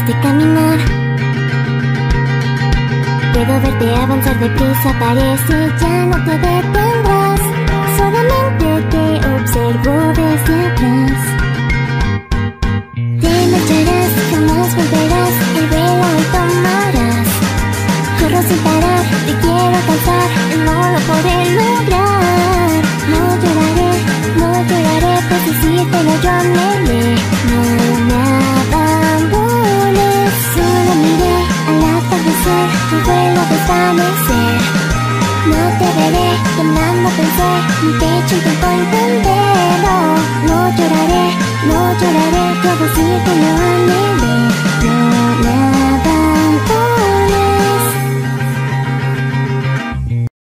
verte caminar. Puedo verte avanzar deprisa, parece ya no te detendrás. Solamente te observo desde atrás. Te marcharás, jamás volverás, el vuelo hoy tomarás.